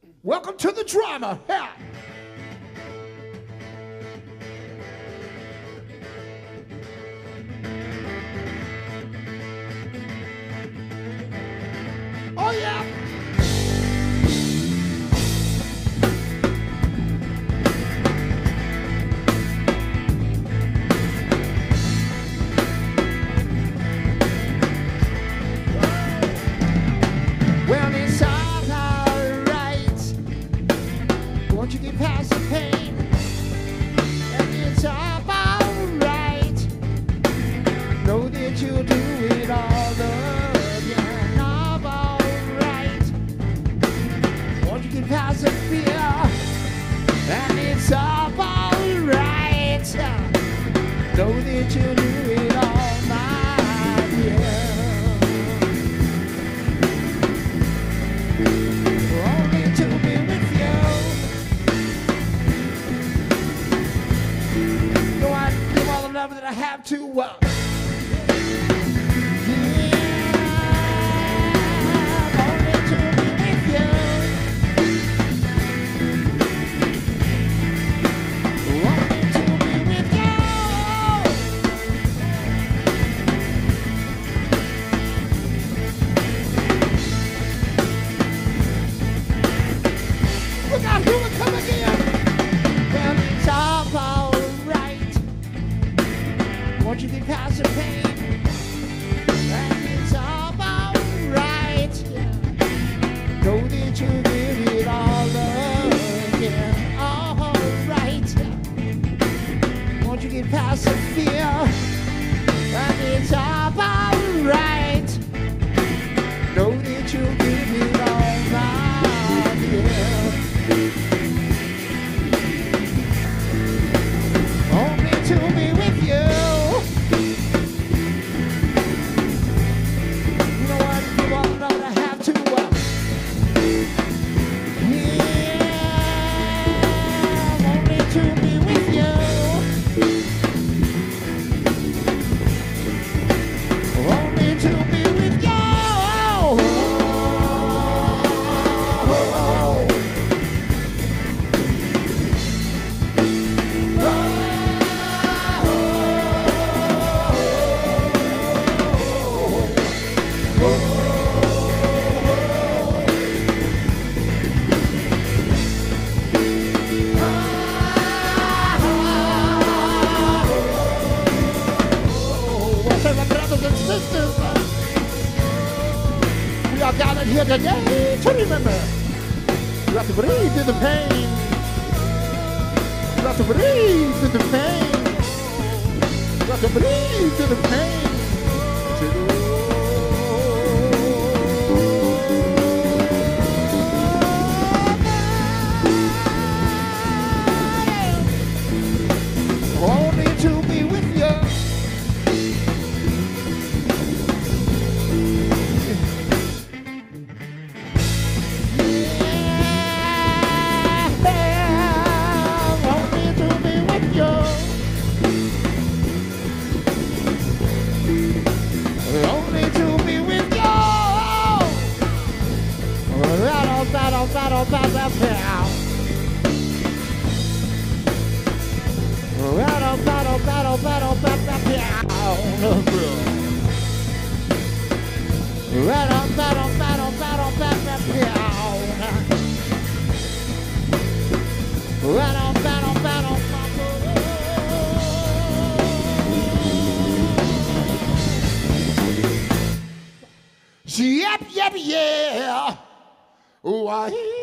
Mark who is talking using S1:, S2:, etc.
S1: Welcome to the drama. Yeah. Oh, yeah. Well, it's all right. Won't you get past the pain? And it's all right. Know that you'll do it all again. All right. Won't you get past the fear? And it's all right. Know that you'll do it all night. Yeah. Only to be with you. No, I give all the love that I have to. Won't you get past the pain? And it's all right. Know that you did it all again. All right. Won't you get past the fear? And it's all right. Know that you did it all right. Yeah. Only to be with you. Gathered here today to remember. You have to breathe through the pain. You have to breathe through the pain. You have to breathe through the pain. Only to be with you. Yep, yeah. Oh, I